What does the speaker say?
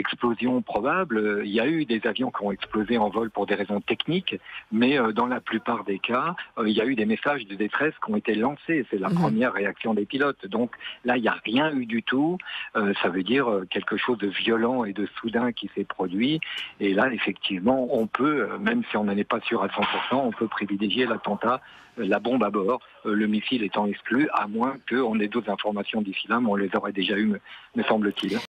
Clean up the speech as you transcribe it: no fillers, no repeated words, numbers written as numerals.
Explosion probable, il y a eu des avions qui ont explosé en vol pour des raisons techniques, mais dans la plupart des cas, il y a eu des messages de détresse qui ont été lancés. C'est la première réaction des pilotes. Donc là, il n'y a rien eu du tout. Ça veut dire quelque chose de violent et de soudain qui s'est produit. Et là, effectivement, on peut, même si on n'en est pas sûr à 100%, on peut privilégier l'attentat, la bombe à bord, le missile étant exclu, à moins qu'on ait d'autres informations d'ici là, mais on les aurait déjà eues, me semble-t-il.